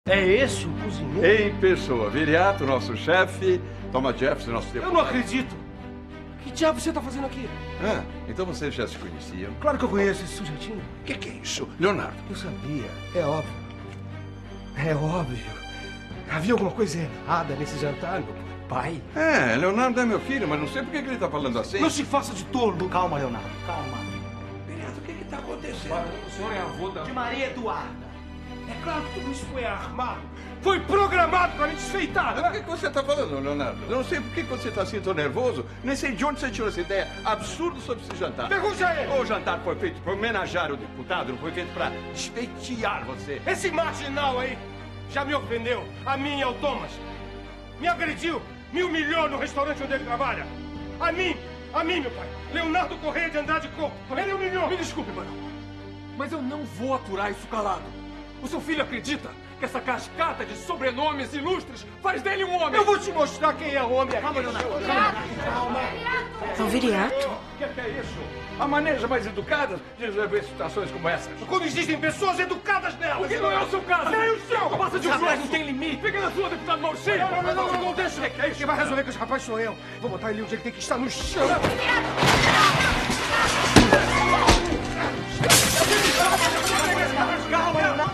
É esse o cozinheiro? Ei, pessoa, Viriato, nosso chefe, Thomas Jefferson, nosso deputado. Eu não acredito. Que diabo você tá fazendo aqui? Ah, então vocês já se conheciam? Claro que eu conheço esse sujeitinho. O que é isso? Leonardo. Eu sabia. É óbvio. É óbvio. Havia alguma coisa errada nesse jantar, meu pai. É, Leonardo é meu filho, mas não sei por que ele tá falando assim. Não se faça de tolo. Calma, Leonardo, calma. Viriato, o que tá acontecendo? O senhor é avô da... De Maria Eduarda. É claro que tudo isso foi armado. Foi programado para me desfeitar. Mas por que você tá falando, Leonardo? Eu não sei por que você tá assim tão nervoso. Nem sei de onde você tirou essa ideia absurda sobre esse jantar. Pergunta ele. O jantar foi feito para homenagear o deputado, não foi feito para despeitear você. Esse marginal aí já me ofendeu. A mim e ao Thomas. Me agrediu. Me humilhou no restaurante onde ele trabalha. A mim, meu pai. Leonardo Correia de Andrade Couto. Ele humilhou. Me desculpe, Barão, mas eu não vou aturar isso calado. O seu filho acredita que essa cascata de sobrenomes ilustres faz dele um homem. Eu vou te mostrar quem é homem aqui. Calma, Leonardo. É o Viriato? O que é isso? A maneira mais educada de resolver situações como essas. Quando existem pessoas educadas nelas. Porque não é o seu caso. Nem o seu. Passa de rapaz, não tem limite. Fica na sua, deputado Maurício. Não, deixa. Quem vai resolver com esse rapaz sou eu. Vou botar ele onde ele tem que estar, no chão. Calma, Leonardo.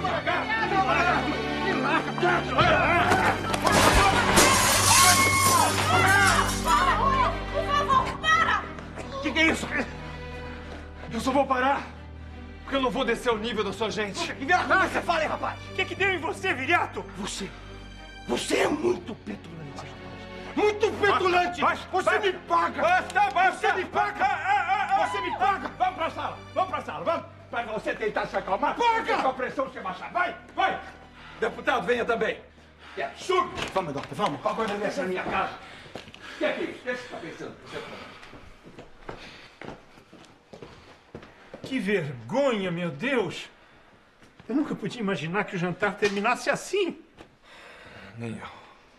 Por favor, para! Que é isso? Eu só vou parar porque eu não vou descer o nível da sua gente. Viriato, o que você fala, hein, rapaz? O que deu em você, Viriato? Você é muito petulante. Muito petulante. Você me paga. Você me paga. Você me paga. Vamos pra sala, vamos. Pra você tentar se acalmar. Paga! Com a pressão você baixar. Vai. Deputado, venha também. É absurdo. Vamos, Eduardo, vamos. Uma coisa dessa na minha casa. O que é isso? O que você tá pensando? Que vergonha, meu Deus! Eu nunca podia imaginar que o jantar terminasse assim. Nem eu.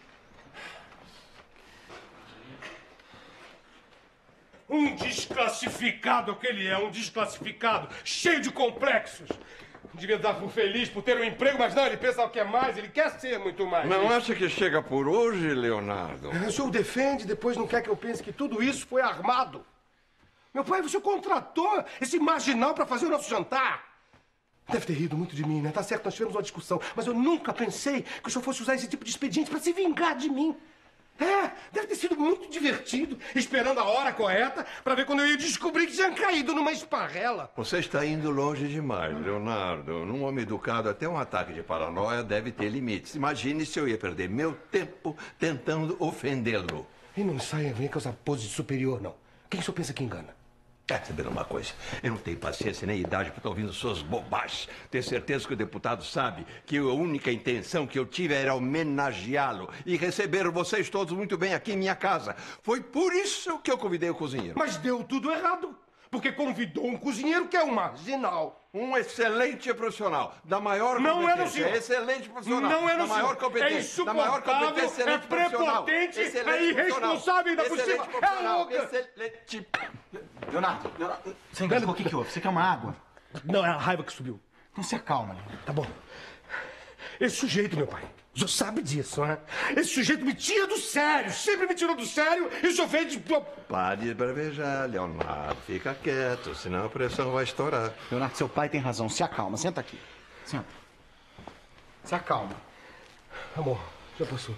Um desclassificado que ele é, um desclassificado, cheio de complexos. Devia dar por feliz por ter um emprego, mas não, ele pensa o que é mais, ele quer ser muito mais. Não acha que chega por hoje, Leonardo? O senhor o defende, depois não quer que eu pense que tudo isso foi armado. Meu pai, você contratou esse marginal para fazer o nosso jantar. Deve ter rido muito de mim, né? Tá certo, nós tivemos uma discussão, mas eu nunca pensei que o senhor fosse usar esse tipo de expediente para se vingar de mim. É, deve ter sido muito divertido, esperando a hora correta para ver quando eu ia descobrir que tinha caído numa esparrela. Você está indo longe demais, Leonardo. Num homem educado, até um ataque de paranoia deve ter limites. Imagine se eu ia perder meu tempo tentando ofendê-lo. E não saia vem com essa pose de superior, não. Quem o senhor pensa que engana? Quer saber uma coisa? Eu não tenho paciência nem idade para estar ouvindo suas bobagens. Tenho certeza que o deputado sabe que a única intenção que eu tive era homenageá-lo e receber vocês todos muito bem aqui em minha casa. Foi por isso que eu convidei o cozinheiro. Mas deu tudo errado, porque convidou um cozinheiro que é um marginal. Um excelente profissional, da maior Não competência. é no senhor. Excelente profissional. Não é no da maior senhor. competência. É da maior insuportável, competência, é excelente profissional. prepotente, Excelente é irresponsável ainda por excelente cima. É profissional, louca. Excelente. Leonardo, você engasgou, o que houve? Você quer uma água? Não, é a raiva que subiu. Então se acalma, Leonardo. Tá bom. Esse sujeito, meu pai, o senhor sabe disso, né? Esse sujeito me tira do sério, sempre me tirou do sério e o senhor fez de... Pare de bravejar, Leonardo. Fica quieto, senão a pressão vai estourar. Leonardo, seu pai tem razão. Se acalma. Senta aqui. Senta. Se acalma. Amor, já passou.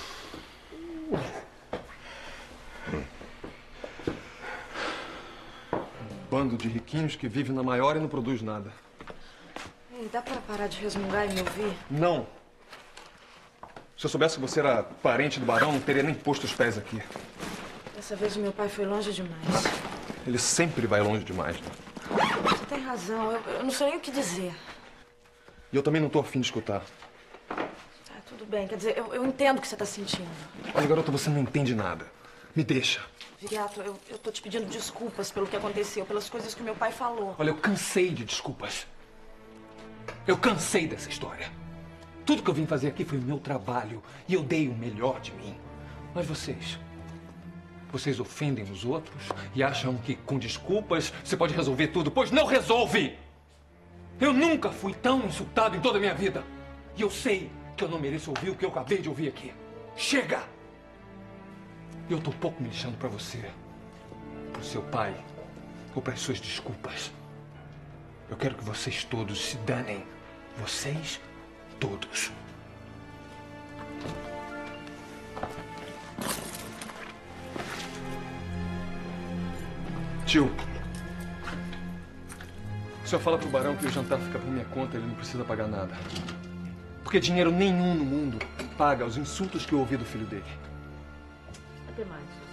Bando de riquinhos que vive na maior e não produz nada. Ei, dá pra parar de resmungar e me ouvir? Não. Se eu soubesse que você era parente do barão, não teria nem posto os pés aqui. Dessa vez o meu pai foi longe demais. Ele sempre vai longe demais, né? Você tem razão, eu não sei nem o que dizer. E eu também não tô afim de escutar. Tá, tudo bem, quer dizer, eu entendo o que você tá sentindo. Olha, garota, você não entende nada. Me deixa. Viriato, eu tô te pedindo desculpas pelo que aconteceu, pelas coisas que o meu pai falou. Olha, eu cansei de desculpas. Eu cansei dessa história. Tudo que eu vim fazer aqui foi o meu trabalho e eu dei o melhor de mim. Mas vocês ofendem os outros e acham que com desculpas você pode resolver tudo, pois não resolve! Eu nunca fui tão insultado em toda a minha vida. E eu sei que eu não mereço ouvir o que eu acabei de ouvir aqui. Chega! Eu tô pouco me lixando pra você, pro seu pai ou pras suas desculpas. Eu quero que vocês todos se danem. Vocês todos. Tio, o senhor fala pro Barão que o jantar fica por minha conta, ele não precisa pagar nada. Porque dinheiro nenhum no mundo paga os insultos que eu ouvi do filho dele. Até mais.